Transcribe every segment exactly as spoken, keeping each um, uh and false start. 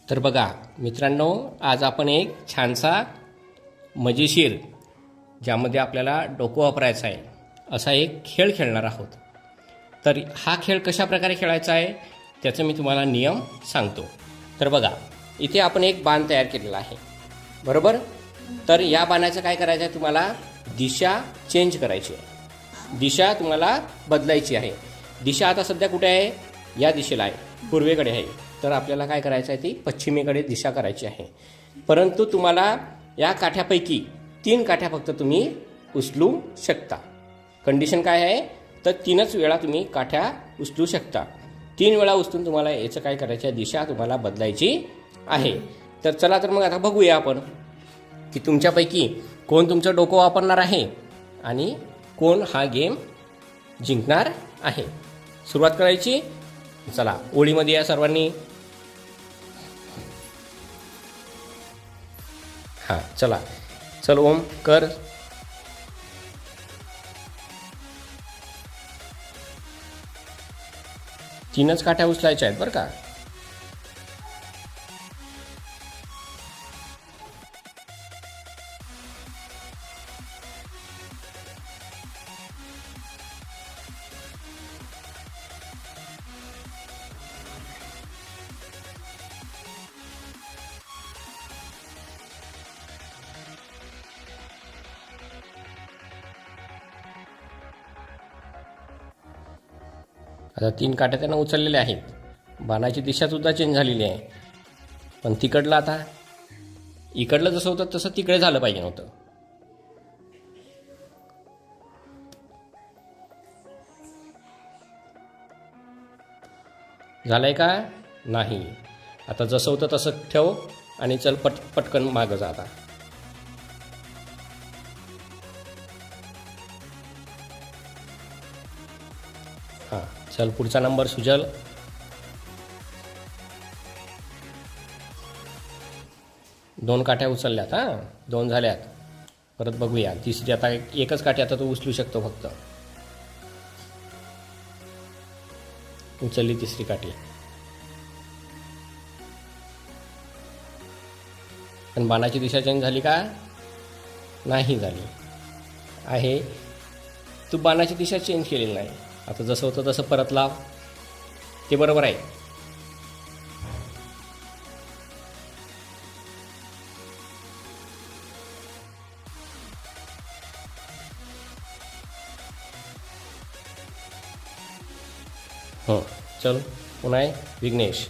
तर बघा मित्रांनो, आज आपण एक छानसा मजेशीर, ज्यामध्ये आपल्याला डोकं वापरायचं आहे असा एक खेळ खेळणार आहोत. तर हा खेळ कशा प्रकारे खेळायचा आहे त्याचं मी तुम्हाला नियम सांगतो. तर बघा, इथे आपण एक बाण तयार केलेला आहे, बरोबर. तर या बाणाचं काय करायचं आहे, तुम्हाला दिशा चेंज करायची आहे, दिशा तुम्हाला बदलायची आहे. दिशा आता सध्या कुठे आहे, या दिशेला आहे, पूर्वेकडे आहे. तर आपल्याला काय करायचं आहे, ती पश्चिमेकडे दिशा करायची आहे. परंतु तुम्हाला या काठ्यापैकी तीन काठ्या फक्त तुम्ही उचलू शकता. कंडिशन काय आहे, तर तीनच वेळा तुम्ही काठ्या उचलू शकता. तीन वेळा उचलून तुम्हाला याचं काय करायचं आहे, दिशा तुम्हाला बदलायची आहे. तर चला, तर मग आता बघूया आपण की तुमच्यापैकी कोण तुमचं डोकं वापरणार आहे आणि कोण हा गेम जिंकणार आहे. सुरुवात करायची. चला, ओळीमध्ये या सर्वांनी. हां, चला, चल ओम कर. तीनच काठ्या उचलायच्या आहेत बरं का. आता तीन काठ्या त्यांना उचललेल्या आहेत. बाणाची दिशा सुद्धा चेंज झालेली आहे. पण तिकडलं आता इकडलं जसं होतं तसं तिकडे झालं पाहिजे नव्हतं. झालंय का, नाही. आता जसं होतं तसं ठेव आणि चल पट पटकन मागं जा. आता हां, चल पुढचा नंबर सुजल. दोन काठ्या उचलल्यात. हां, दोन झाल्यात. परत बघूया तिसरी. आता एकच काठी आता तू उचलू शकतो फक्त. उचलली तिसरी काठी. पण बाणाची दिशा चेंज झाली का, नाही झाली आहे. तू बाणाची दिशा चेंज केलेली नाही. आता जसं होतं तसं परत लाव, ते बरोबर आहे. हो, चल पुन्हा आहे विघ्नेश.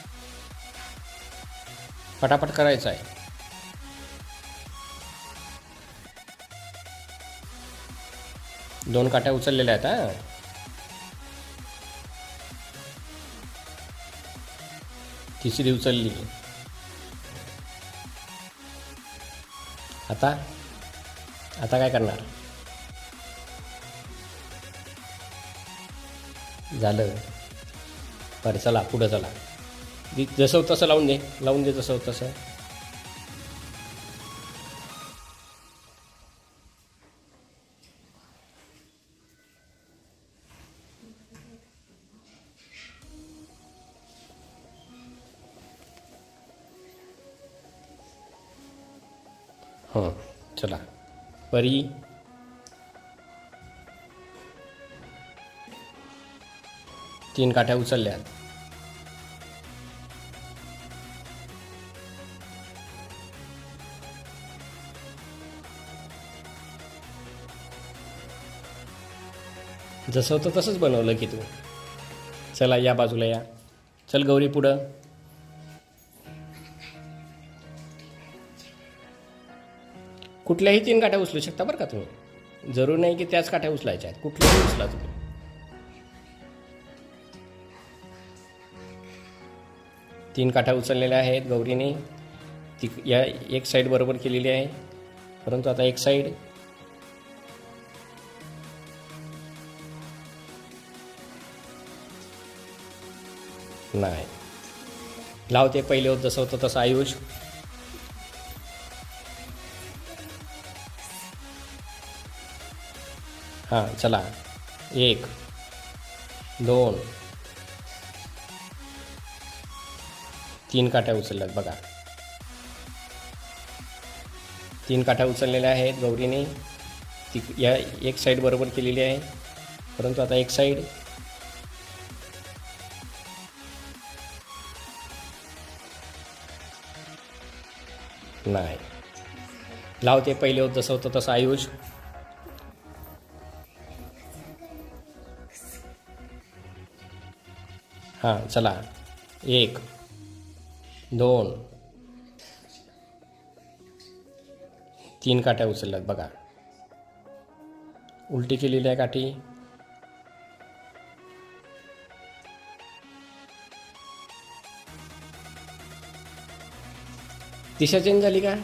पटापट करायचं आहे. दोन काठ्या उचललेल्या आहेत. हां, तिसरी उचलली. आता आता काय करणार, झालं. बरं, चला पुढं चला. जसं होतं तसं लावून दे, लावून दे जसं होतं तसं. हो, चला. परी, तीन काठ्या उचलल्यात. जसं होतं तसंच बनवलं की तू. चला या बाजूला या. चल गौरी पुढं. कुठल्याही तीन काठ्या उचलू शकता बरं का तुम्ही. जरूर नाही की त्याच काठ्या उचलायच्या आहेत, कुठल्याही उचला तुम्ही. तीन काठ्या उचललेल्या आहेत गौरीने. ती या एक साईड बरोबर केलेली आहे, परंतु आता एक साईड. नाही, लावते पहिले होत जसं होतं तसं. आयुष, हां, चला. एक, दोन, तीन काठ्या उचलल्यात बघा. तीन काठ्या उचललेल्या आहेत गौरीने. ती या एक साईड बरोबर केलेली आहे, परंतु आता एक साईड नाही. लावते पहिले होत जसं होतं तसं आयुष. हां चला, एक दोन तीन काठ्या उचलल्यात बघा. उलटी केलेली आहे काठी. दिशा चेंज झाली का?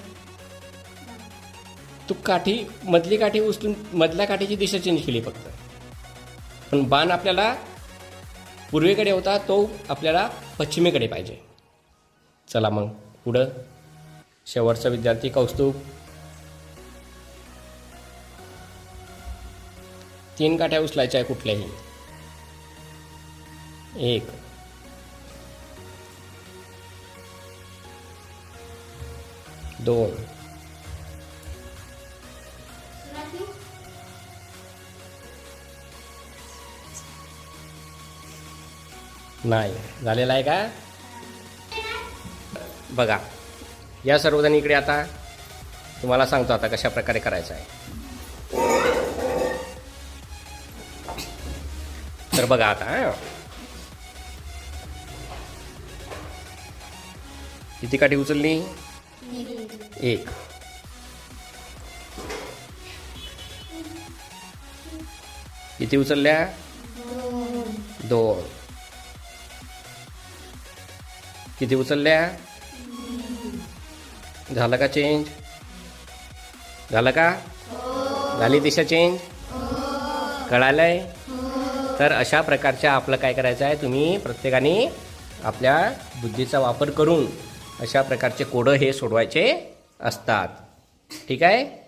तू काठी मधली काठी उचलून मधल्या काठीची दिशा चेंज केली फक्त, पण बाण आपल्याला पूर्वेकडे होता, तो आपल्याला पश्चिमेकडे पाहिजे. चला मग पुढं. शेवटचा विद्यार्थी कौस्तुभ. तीन काठ्या उचलायच्या आहे कुठल्याही. एक दोन नाही झालेला आहे का? बघा, या सर्वजण इकडे. आता तुम्हाला सांगतो आता कशा प्रकारे करायचं आहे. तर बघा आता, किती काठी उचलली? एक. किती उचलल्या? दोन. किती उचलल्या? झालं का चेंज? झालं का? झाली दिशा चेंज? कळालंय? तर अशा प्रकारच्या आपलं काय करायचं आहे, तुम्ही प्रत्येकाने आपल्या बुद्धीचा वापर करून अशा प्रकारचे कोडं हे सोडवायचे असतात. ठीक आहे.